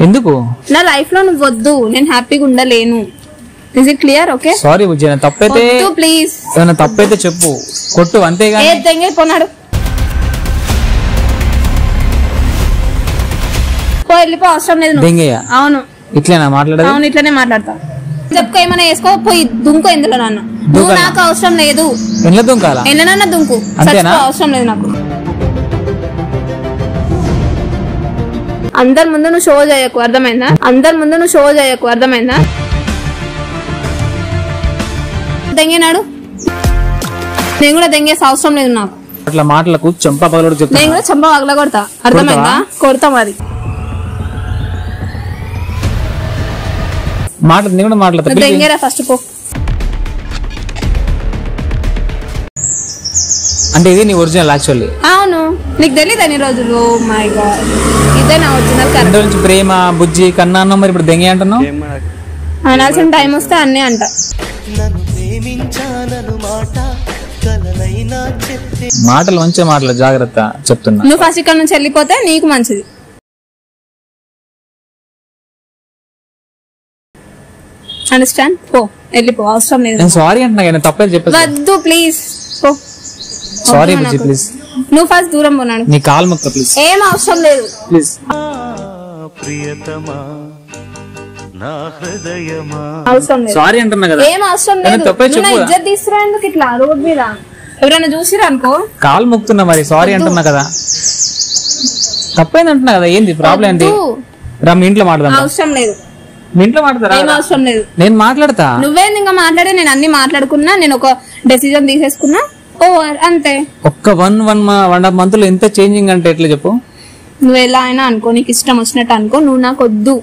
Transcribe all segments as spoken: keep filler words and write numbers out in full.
ఎందుకు? నా లైఫ్ లో నువ్వు వద్దు, నేను హ్యాపీగా ఉండలేను. Is it clear? Okay sorry బుజ్జి, తప్పైతే ప్లీజ్, ఏమైనా తప్పైతే చెప్పు, కొట్టు అంతేగా. పోనాడు పో, వెళ్ళిపో, అవసరం లేదు. అవును ఇట్లేనా మాట్లాడేది? అవును ఇట్లనే మాట్లాడతా. చెప్పుకో, ఏమైనా వేసుకో, పోయి దుంకు ఎందులో నాన్న. నువ్వు నాకు అవసరం లేదు. ఎన్న దుంకాలా? ఎన్ననన్నా దుంకు, అవసరం లేదు నాకు. అందరి ముందు నువ్వు షో చేయకు, అర్థమైందా? అందరి ముందు నువ్వు షో చేయకు, అర్థమైందా? దెంగినాడు, నేను కూడా దెంగేసి అవసరం లేదు నాకు. అట్లా మాటలకు చెంప పగలడు చెప్తా. నేను కూడా చెంప పగల కొడతా, అర్థమైందా? కొడతాం అది మాట్లాడు, నేను కూడా మాట్లాడతా. దెంగేరా ఫస్ట్ పో. అంటే ఇది నీ ఒరిజినల్ యాక్చువల్లీ? అవును, నీకు తెలియదు అన్ని రోజులు. మై గాడ్, ఇదే నా ఒరిజినల్. రెండు నుంచి ప్రేమ బుజ్జి కన్నా అన్నావు, మరి ఇప్పుడు దెంగే అంటున్నావు. అనాల్సిన టైం వస్తే అన్నీ అంట. మాటలు మంచి మాటలు, జాగ్రత్త చెప్తున్నా. నువ్వు ఫస్ట్ ఇక్కడ నుంచి వెళ్ళిపోతే నీకు మంచిది. అండర్స్టాండ్? పో, వెళ్ళిపో, అవసరం లేదు. నేను సారీ అంటున్నా, తప్పేది చెప్పేది. వద్దు ప్లీజ్ పో. సారీ బుజ్జి ప్లీజ్. నువ్వు ఫస్ట్ దూరం పోనాడు. నీ కాల్ మొక్క ప్లీజ్. ఏం అవసరం లేదు ప్లీజ్. సారీ అంటున్నా కదా, ఏం అవసరం లేదు. ఇజ్జత్ తీసుకురా ఎందుకు ఇట్లా రోడ్ మీద? ఎవరైనా చూసిరా అనుకో కాల్ మొక్కుతున్నా. మరి సారీ అంటున్నా కదా, తప్పైంది అంటున్నా కదా. ఏంది ప్రాబ్లం? ఏంటి రా, మీ ఇంట్లో మాట్లాడదాం. అవసరం లేదు. మీ ఇంట్లో మాట్లాడతారా? ఏం అవసరం లేదు. నేను మాట్లాడతా. నువ్వేంది ఇంకా మాట్లాడే? నేను అన్ని మాట్లాడుకున్నా, నేను ఒక డెసిజన్ తీసేసుకున్నా, ఓవర్, అంతే. ఒక్క one one one half month లో ఎంత చేంజింగ్ అంటే ఎట్లా చెప్పు? నువ్వు ఎలా అయినా అనుకో, నీకు ఇష్టం వచ్చినట్టు అనుకో, నువ్వు నాకు వద్దు.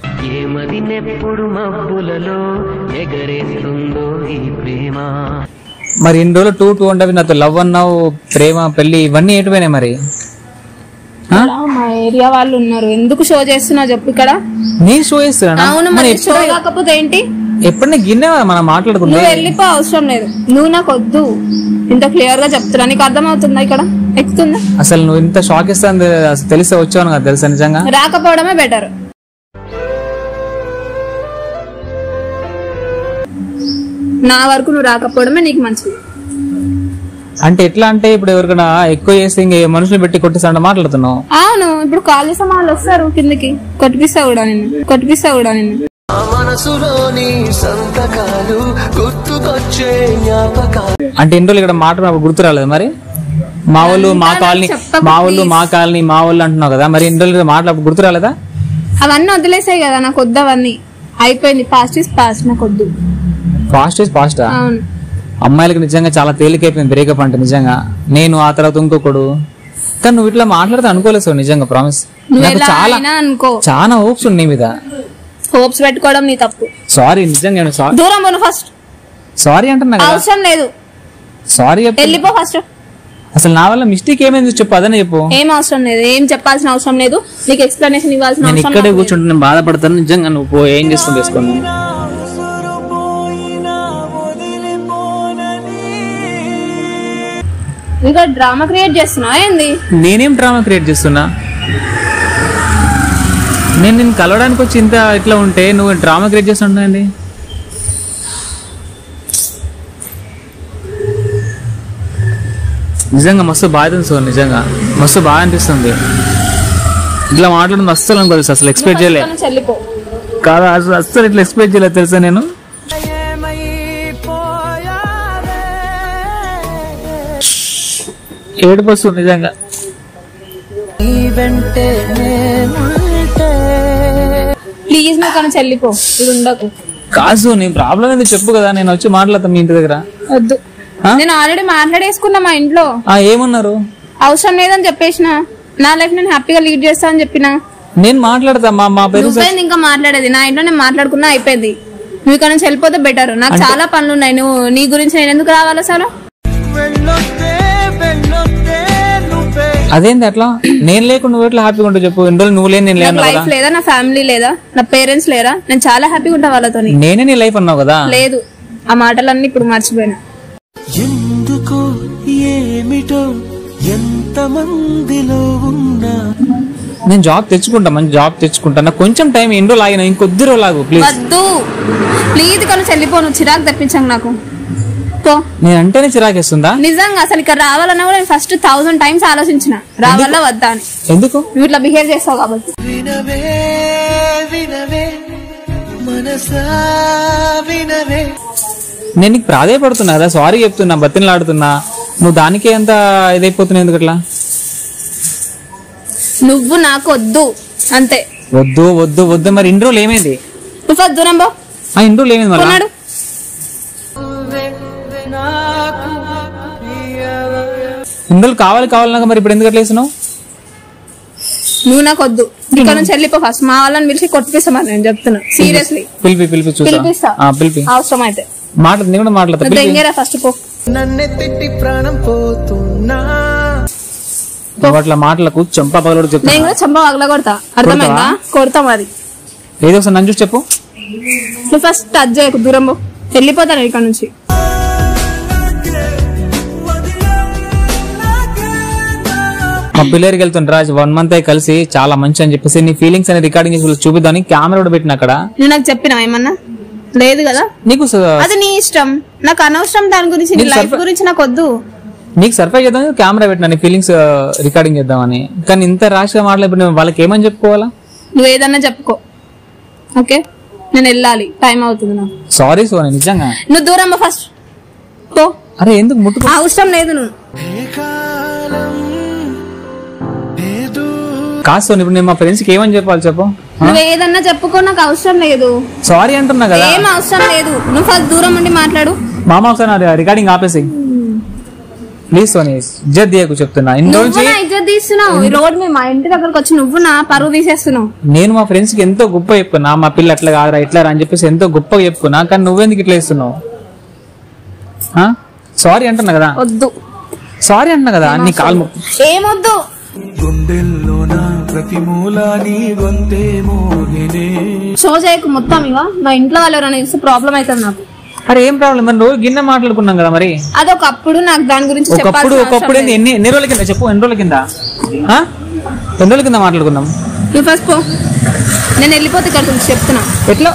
మరి ఇన్ని రోజులు టూ టూ అంటే నాతో లవ్ అన్నావు, ప్రేమ పెళ్లి ఇవన్నీ ఏటిపోయినాయి మరి? మా ఏరియా వాళ్ళు ఉన్నారు, ఎందుకు షో చేస్తున్నావు చెప్పు ఇక్కడ? నేను షో చేస్తున్నా? అవును, మరి షో కాకపోతే ఏంటి? ఎప్పుడైనా గిన్నె మనం మాట్లాడుకున్నా. నువ్వు వెళ్ళిపో, అవసరం లేదు. నువ్వు నాకు వద్దు, ఇంత క్లియర్ గా చెప్తున్నా. నీకు అర్థమవుతుందా? ఇక్కడ ఎక్కుతుందా? అసలు నువ్వు ఇంత షాక్ ఇస్తాను తెలిసే వచ్చావు కదా, తెలుసా? నిజంగా రాకపోవడమే బెటర్. నా వరకు నువ్వు రాకపోవడమే నీకు మంచిది. అంటే ఎట్లా అంటే ఇప్పుడు ఎవరికైనా ఎక్కువ చేస్తే ఇంక మనుషులు పెట్టి కొట్టిస్తా మాట్లాడుతున్నావు? అవును, ఇప్పుడు కాల్ చేసే వాళ్ళు వస్తారు కిందకి, కొట్టిపిస్తా కూడా నేను, కొట్టిపిస్తా కూడా నేను. అంటే ఎన్ని రోజులు ఇక్కడ మాట గుర్తు రాలేదు మరి? మా వాళ్ళు మా కాలనీ, మా వాళ్ళు మా కాలనీ, మా వాళ్ళు అంటున్నావు కదా, మరి ఎన్ని రోజులు మాట్లాడు గుర్తు రాలేదా? అవన్నీ వదిలేసాయి కదా, నాకు వద్దు అవన్నీ. అయిపోయింది, పాస్ట్ ఇస్ పాస్ట్, నాకు వద్దు. Fast is fast. అవును, అమ్మాయిలకు నిజంగా చాలా తేలికైపోయింది బ్రేకప్ అంటే. నిజంగా నేను ఆ తర్వాత ఇంకొకడు, కానీ నువ్వు ఇట్లా మాట్లాడితే అనుకోలేదు నిజంగా, ప్రామిస్. చాలా చాలా హోప్స్ ఉన్నాయి మీద. హోప్స్ పెట్టుకోవడం నీ తప్పు. సారీ నిజంగా, దూరం పోను ఫస్ట్. సారీ అంటున్నా, అవసరం లేదు. సారీ వెళ్ళిపో ఫస్ట్. అసలు నా వల్ల మిస్టేక్ ఏమైంది చెప్పు, అదనే చెప్పు. ఏం అవసరం లేదు, ఏం చెప్పాల్సిన అవసరం లేదు, నీకు ఎక్స్ప్లెనేషన్ ఇవ్వాల్సిన అవసరం లేదు. ఇక్కడే కూర్చుంటే నేను బాధపడతాను నిజంగా. నువ్వు ఏం చేస్తుంది వేసుకోండి. ఇంకా డ్రామా క్రియేట్ చేస్తున్నావా ఏంది? నేనేం డ్రామా క్రియేట్ చేస్తున్నా? నేను నేను కలవడానికి వచ్చి ఇంత ఇట్లా ఉంటే నువ్వు డ్రామా క్రియేట్ చేస్తుంటాండి. నిజంగా మస్తు బాధ ఉంది, నిజంగా మస్తు బాగా అనిపిస్తుంది. ఇట్లా మాట్లాడడం అస్సలు అనుకోలేదు, అసలు ఎక్స్పెక్ట్ చేయలేదు. కాదు అసలు అస్సలు ఇట్లా ఎక్స్పెక్ట్ చేయలేదు తెలుసా నేను. ఏడుపు వస్తుంది నిజంగా. ప్లీజ్ నువ్వు కానీ చెల్లిపో, ఇది ఉండకు. కాదు నీ ప్రాబ్లం ఏంది చెప్పు కదా, నేను వచ్చి మాట్లాడతాను మీ ఇంటి దగ్గర. వద్దు, నేను ఆల్రెడీ మాట్లాడేసుకున్నా మా ఇంట్లో. ఏమన్నారు? అవసరం లేదని చెప్పేసిన, నా లైఫ్ నేను హ్యాపీగా లీడ్ చేస్తా అని చెప్పిన. నేను మాట్లాడతా, మా మా పేరెంట్స్ ఇంకా మాట్లాడేది నా ఇంట్లో నేను మాట్లాడుకున్నా, అయిపోయింది. నువ్వు ఇక్కడ నుంచి వెళ్ళిపోతే బెటర్. నాకు చాలా పనులు ఉన్నాయి, నువ్వు నీ గురించి నేను ఎందుకు రావాలి అసలు? అదేంటి అట్లా? నేను లేకుండా నువ్వు ఎట్లా హ్యాపీగా ఉంటావు చెప్పు? ఎన్ని రోజులు నువ్వు లేని నేను లేను. లైఫ్ లేదా, నా ఫ్యామిలీ లేదా, నా పేరెంట్స్ లేరా? నేను చాలా హ్యాపీగా ఉంటా వాళ్ళతో. నేనే నీ లైఫ్ అన్నావు కదా. లేదు, ఆ మాటలన్నీ ఇప్పుడు మర్చిపోయినా. ఎందుకో ఏమిటో ఎంత మందిలో ఉన్నా నేను జాబ్ తెచ్చుకుంటా, మంచి జాబ్ తెచ్చుకుంటా. నాకు కొంచెం టైం ఎన్ని రోజులు ఆగినా, ఇంకొద్ది రోజులు ఆగు ప్లీజ్. వద్దు ప్లీజ్, ఇక్కడ వెళ్ళిపోను, చిరాకు తెప్పించాను నాకు. పో. నేను అంటేనే చిరాకేస్తుందా? నిజంగా అసలు ఇక్కడ రావాలన్నా కూడా నేను ఫస్ట్ థౌసండ్ టైమ్స్ ఆలోచించిన రావాలా వద్దా అని. ఎందుకు? నువ్వు ఇట్లా బిహేవ్ చేస్తావు కాబట్టి. నేను నీకు ప్రాధాయపడుతున్నా కదా, సారీ చెప్తున్నా, బతిలాడుతున్నా, నువ్వు దానికే ఎంత ఇదైపోతున్నావు ఎందుకు అట్లా? నువ్వు నాకు వద్దు అంతే. వద్దు వద్దు వద్దు. మరి ఇన్ని రోజులు ఏమైంది? నువ్వు ఫస్ట్ దూరం పో. ఆ ఇన్ని రోజులు ఏమైంది మళ్ళీ? ఇన్ని రోజులు కావాలి కావాలన్నాక మరి ఇప్పుడు ఎందుకు అట్లా వేస్తున్నావు? నువ్వు నాకు వద్దు, ఇక్కడ నుంచి వెళ్ళిపో. ఫస్ట్ మా వాళ్ళని పిలిచి కొట్టిపిస్తామని నేను చెప్తున్నా సీరియస్లీ. పిలిపి పిలిపి పిలిపిస్తా, పిలిపి అవసరం అయితే మాట్లాడు, నేను కూడా మాట్లాడతా. దెంగేరా ఫస్ట్ పో. అట్లా మాటలకు చంప పగలడు చెప్తా. నేను కూడా చంప పగల కొడతా, అర్థమైందా? కొడతా మరి. ఏదో ఒకసారి నన్ను చూసి చెప్పు. నువ్వు ఫస్ట్ టచ్ చేయకు, దూరం పో. వెళ్ళిపోతాను ఇక్కడ నుంచి. మా పిల్లలకి వెళ్తుండ్రా వన్ మంత్ అయి కలిసి, చాలా మంచి అని చెప్పేసి నీ ఫీలింగ్స్ అనేది రికార్డింగ్ చేసి చూపిద్దామని కెమెరా కూడా పెట్టిన అక్కడ. నువ్వు నాకు చెప్పినా ఏమన్నా? లేదు కదా. నీకు అది నీ ఇష్టం, నాకు అనవసరం దాని గురించి. నీ లైఫ్ గురించి నాకు వద్దు. నీకు సర్ప్రైజ్ చేద్దాం కెమెరా పెట్టినా, నీ ఫీలింగ్స్ రికార్డింగ్ చేద్దామని. కానీ ఇంత రాష్గా మాట్లాడి వాళ్ళకి ఏమని చెప్పుకోవాలా? నువ్వు ఏదన్నా చెప్పుకో, ఓకే? నేను వెళ్ళాలి, టైం అవుతుంది నాకు. సారీ సోని, నిజంగా. నువ్వు దూరం ఫస్ట్ పో. అరే ఎందుకు ముట్టుకో? అవసరం లేదు. నువ్వు కాదు సోని, ఇప్పుడు నేను మా ఫ్రెండ్స్ కి ఏమని చెప్పాలి చెప్పు? నువ్వు ఏదన్నా చెప్పుకో, నాకు అవసరం లేదు. సారీ అంటున్నా కదా. ఏం అవసరం లేదు, నువ్వు ఫస్ట్ దూరం ఉండి మాట్లాడు. మామ ఒకసారి రికార్డింగ్ ఆపేసి ప్లీజ్ సోని, ఇజ్జత్ తీయకు చెప్తున్నా. ఇజ్జత్ తీస్తున్నావు ఈ రోడ్ మీద, మా ఇంటి దగ్గరకు వచ్చి నువ్వు నా పరువు తీసేస్తున్నావు. నేను మా ఫ్రెండ్స్ కి ఎంతో గొప్ప చెప్పుకున్నా, మా పిల్ల అట్లా కాదురా ఇట్లా అని చెప్పేసి ఎంతో గొప్పగా చెప్పుకున్నా. కానీ నువ్వెందుకు ఇట్లా ఇస్తున్నావు? సారీ అంటున్నా కదా. వద్దు. సారీ అంటున్నా కదా. నీ కాలు ఏమొద్దు. షో చేయకు మొత్తం. ఇక మా ఇంట్లో వాళ్ళు ఎవరైనా చూస్తే ప్రాబ్లం అవుతుంది నాకు. అరే ఏం ప్రాబ్లం? మరి రోజు గిన్నె మాట్లాడుకున్నాం కదా. మరి అదొకప్పుడు నాకు దాని గురించి ఒకప్పుడు ఒకప్పుడు ఎన్ని ఎన్ని రోజుల కింద చెప్పు? ఎన్ని రోజుల కింద? ఎన్ని రోజుల కింద మాట్లాడుకున్నాం? నువ్వు ఫస్ట్ పో, నేను వెళ్ళిపోతే ఇక్కడ నుంచి చెప్తున్నా. ఎట్లా?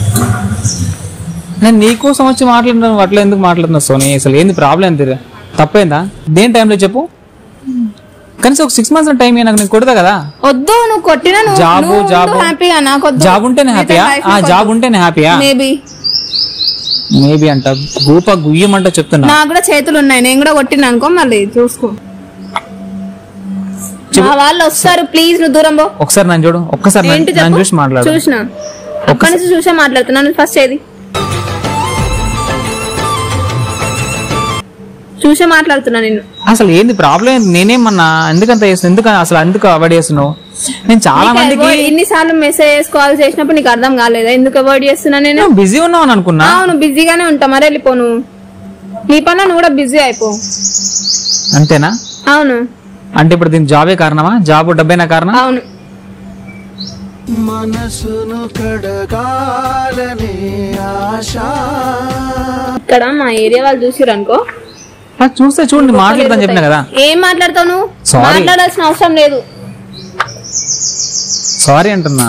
నేను నీకోసం వచ్చి మాట్లాడుతున్నాను, అట్లా ఎందుకు మాట్లాడుతున్నావు సోని? అసలు ఏంది ప్రాబ్లం? ఎంత తప్పైందా? దేని టైంలో చెప్పు? కనీసం ఒక సిక్స్ మంత్స్ టైం నాకు నేను కొడతా కదా. వద్దు, నువ్వు కొట్టినా జాబ్ జాబ్ హ్యాపీగా. నాకు జాబ్ ఉంటేనే హ్యాపీయా? జాబ్ ఉంటేనే హ్యాపీయా? మేబీ మేబీ అంట గూప గుయ్యమంట చెప్తున్నా. నాకు కూడా చేతులు ఉన్నాయి, నేను కూడా కొట్టినా అనుకో, మళ్ళీ చూసుకో. వాళ్ళు వస్తారు, ప్లీజ్ నువ్వు దూరం పో. ఒకసారి నన్ను చూడు, ఒక్కసారి నన్ను చూసి మాట్లాడు. చూసినా ఒక్క నుంచి చూసే మాట్లాడుతున్నాను. ఫస్ట్ ఏది చూసే మాట్లాడుతున్నా నేను. అసలు ఏంది ప్రాబ్లం? నేనేమన్నా ఎందుకంత చేస్తున్నా? ఎందుకు అసలు ఎందుకు అవాయిడ్ చేస్తున్నావు? నేను చాలా మందికి ఎన్నిసార్లు మెసేజ్ కాల్ చేసినప్పుడు నీకు అర్థం కాలేదా ఎందుకు అవాయిడ్ చేస్తున్నా? నేను బిజీ ఉన్నావు అనుకున్నా. అవును, బిజీగానే ఉంటా. మరి వెళ్ళిపోను, నీ పని నువ్వు కూడా బిజీ అయిపో. అంతేనా? అవును. అంటే ఇప్పుడు దీనికి జాబే కారణమా? జాబ్ డబ్బేనా కారణం? అవును. మనసును కడగాలనే ఆశ. ఇక్కడ మా ఏరియా వాళ్ళు చూసిరు అనుకో, చూస్తే చూడండి మాట్లాడతాను చెప్పినా కదా. ఏం మాట్లాడతావు నువ్వు? మాట్లాడాల్సిన అవసరం లేదు. సారీ అంటున్నా.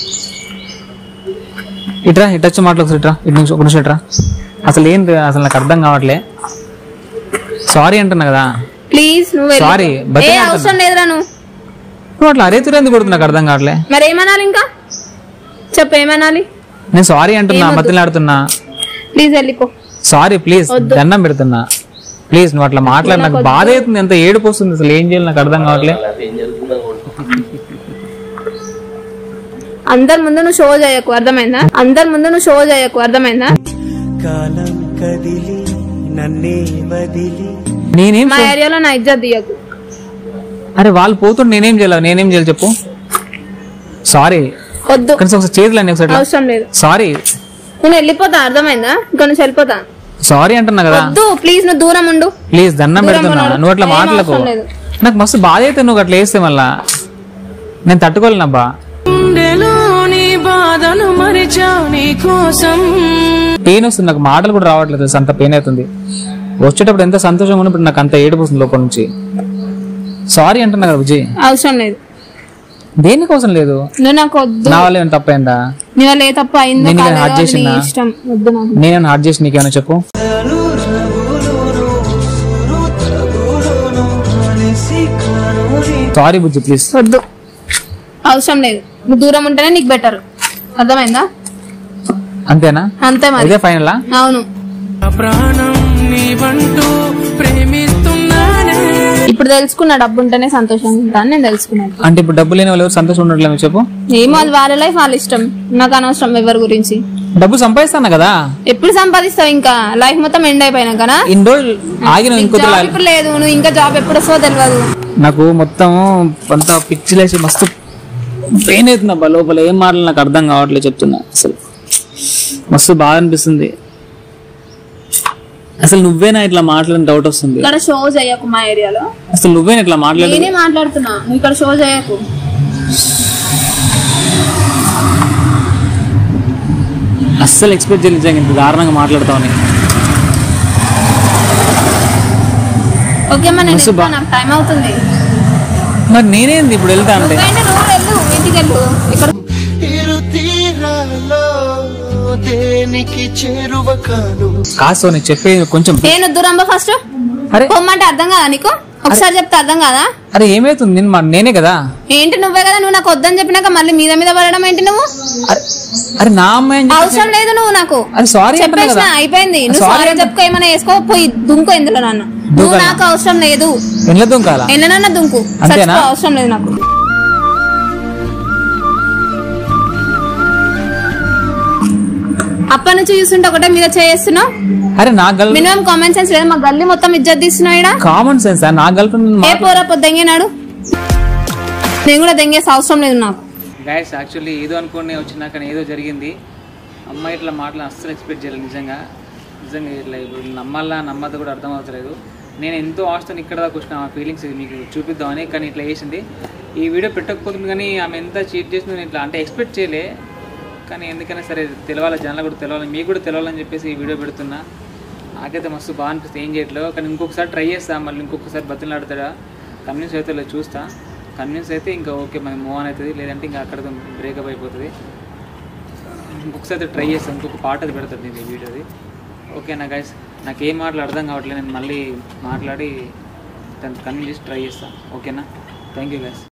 ఇట్రా ఇటొచ్చి మాట్లాడు. ఇట్రా ఇటు నుంచి ఒక నిమిషం ఇట్రా. అసలు ఏం అసలు నాకు అర్థం కావట్లే. సారీ అంటున్నా కదా. ప్లీజ్ నువ్వు సారీ. అవసరం లేదురా. నువ్వు నువ్వు అట్లా అరే తిరేందుకు కొడుతున్నా నాకు అర్థం కావట్లే. మరి ఏమనాలి? ఇంకా చెప్పు, ఏమనాలి? నేను సారీ అంటున్నా, బతిలాడుతున్నా. ప్లీజ్ వెళ్ళిపో. సారీ ప్లీజ్, దండం పెడుతున్నా ప్లీజ్. నువ్వు అట్లా మాట్లాడి నాకు బాధ అవుతుంది, ఎంత ఏడుపు వస్తుంది. అసలు ఏం చేయాలి నాకు అర్థం కావట్లే. అందరి ముందు నువ్వు షో చేయకు, అర్థమైందా? అందరి ముందు నువ్వు షో చేయకు, అర్థమైందా? నేనేం మా ఏరియాలో నా ఇజ్జత్ తీయకు. అరే వాళ్ళు పోతుంటే నేనేం చేయాలి? నేనేం చేయాలి చెప్పు? సారీ. వద్దు, ఒకసారి చేతులు అన్ని ఒకసారి. అవసరం లేదు. సారీ. నేను వెళ్ళిపోతా, అర్థమైందా? ఇక్కడ నుంచి వెళ్ళిపోతా. సారీ అంటున్నా కదా. వద్దు ప్లీజ్, నువ్వు దూరం ఉండు. ప్లీజ్ దండం పెడుతున్నా. నువ్వు అట్లా మాటలకు నాకు మస్తు బాధ అయితే. నువ్వు అట్లా వేస్తే మళ్ళా నేను తట్టుకోలేనబ్బా. పెయిన్ వస్తుంది నాకు, మాటలు కూడా రావట్లేదు. అంత పెయిన్ అవుతుంది. వచ్చేటప్పుడు ఎంత సంతోషంగా ఉన్నప్పుడు నాకు అంత ఏడుపు వస్తుంది లోపల నుంచి. సారీ అంటున్నా కదా విజయ్. అవసరం లేదు. దేనికోసం లేదు. నువ్వు నాకు వద్దు. నా వల్ల ఏమైనా తప్పైందా? నీ వల్ల ఏ తప్పు అయిందో నేను కాలేదో హార్ట్ అది చేసినా? నీ ఇష్టం. వద్దు నాకు. నేను హార్ట్ చేసి నీకేమైనా చెప్పు. సారీ బుజ్జి ప్లీజ్. వద్దు, అవసరం లేదు. నువ్వు దూరం ఉంటేనే నీకు బెటర్. అర్థమైందా? అంతేనా? అంతే మరి. ఇదే ఫైనల్? అవును. ఇప్పుడు తెలుసుకున్నా డబ్బు ఉంటేనే సంతోషంగా ఉంటా అని నేను తెలుసుకున్నాను. అంటే ఇప్పుడు డబ్బు లేని వాళ్ళు ఎవరు సంతోషం ఉండట్లేదు చెప్పు. ఏమో అది వాళ్ళ లైఫ్ వాళ్ళ ఇష్టం, నాకు అనవసరం ఎవరి గురించి. డబ్బు సంపాదిస్తాను కదా. ఎప్పుడు సంపాదిస్తావు? ఇంకా లైఫ్ మొత్తం ఎండ్ అయిపోయినా కదా. ఇన్ని రోజులు ఆగిన ఇంకో ఇప్పుడు లేదు. నువ్వు ఇంకా జాబ్ ఎప్పుడు వస్తావో తెలియదు. నాకు మొత్తం అంతా పిచ్చిలేసి మస్తు పెయిన్ అవుతుంది అబ్బా లోపల. ఏం మాటలు నాకు అర్థం కావట్లేదు చెప్తున్నా. అసలు మస్తు బాధ అనిపిస్తుంది. అసలు నువ్వేనా ఇట్లా మాట్లాడిన డౌట్ వస్తుంది. ఇక్కడ షో చేయకు మా ఏరియాలో. అసలు నువ్వేనా ఇట్లా మాట్లాడు? నేనే మాట్లాడుతున్నా, నువ్వు ఇక్కడ షో చేయకు. అస్సలు ఎక్స్పెక్ట్ చేయలేదు ఇంత దారుణంగా మాట్లాడతావని. ఓకే మరి నేను వెళ్తాను, నాకు టైం అవుతుంది. మరి నేనేంది ఇప్పుడు వెళ్తా అంటే? నువ్వు వెళ్ళు, ఇంటికి వెళ్ళు. ఇక్కడ కాసు నీకు చెప్పే కొంచెం. నేను దూరంబా ఫస్ట్. అరే పొమ్మంటే అర్థం కాదా నీకు? ఒకసారి చెప్తే అర్థం కాదా? అరే ఏమైతుంది? నేను నేనే కదా. ఏంటి నువ్వే కదా? నువ్వు నాకు వద్దని చెప్పినాక మళ్ళీ మీద మీద పడడం ఏంటి నువ్వు? అరే నా అమ్మాయి అవసరం లేదు. నువ్వు నాకు చెప్పేసిన అయిపోయింది. నువ్వు సారీ చెప్పుకో, ఏమైనా వేసుకో, పోయి దుంకో ఎందులో నన్ను. నువ్వు నాకు అవసరం లేదు. ఎన్న దుంకాలా? ఎన్ననన్నా దుంకు, అవసరం లేదు నాకు. అప్పటి నుంచి చూస్తుంటే ఒకటే మీద చేస్తున్నావు. అరే నా గర్ల్ మినిమం కామన్ సెన్స్ లేదు. మా గల్లీ మొత్తం ఇజ్జత్ తీస్తున్నావు. కామన్ సెన్స్ నా గర్ల్ ఫ్రెండ్ ఏ పోరా పొద్దు దెంగేనాడు. నేను కూడా దెంగేసి అవసరం లేదు నాకు. గైస్ యాక్చువల్లీ ఏదో అనుకోని వచ్చినా కానీ ఏదో జరిగింది. అమ్మాయి ఇట్లా మాటలు అస్సలు ఎక్స్పెక్ట్ చేయలేదు నిజంగా. నిజంగా ఇట్లా ఇప్పుడు నమ్మాలా నమ్మద్దు కూడా అర్థం అవుతలేదు. నేను ఎంతో ఆశతో ఇక్కడ దాకా వచ్చిన ఆ ఫీలింగ్స్ మీకు చూపిద్దామని, కానీ ఇట్లా చేసింది. ఈ వీడియో పెట్టకపోతుంది కానీ ఆమె ఎంత చీట్ చేసిందో ఇట్లా అంటే ఎక్స్పెక్ట్ చేయలే. కానీ ఎందుకైనా సరే తెలవాలి, జనాలు కూడా తెలవాలి, మీకు కూడా తెలవాలని చెప్పేసి ఈ వీడియో పెడుతున్నా. నాకైతే మస్తు బాగా అనిపిస్తుంది, ఏం చేయట్లేదు. కానీ ఇంకొకసారి ట్రై చేస్తా, మళ్ళీ ఇంకొకసారి బతిలాడుతాడా కన్విన్స్ అయితే లేదు చూస్తా. కన్విన్స్ అయితే ఇంకా ఓకే మరి మూవ్ ఆన్ అవుతుంది, లేదంటే ఇంకా అక్కడ బ్రేకప్ అయిపోతుంది. ఇంకొకసారి ట్రై చేస్తాను, ఇంకొక పాట అది పెడతాను నేను ఈ వీడియోది. ఓకేనా గైస్? నాకు ఏం మాటలు అర్థం కావట్లేదు, నేను మళ్ళీ మాట్లాడి దాన్ని కన్విన్స్ చేసి ట్రై చేస్తాను. ఓకేనా? Thank you guys.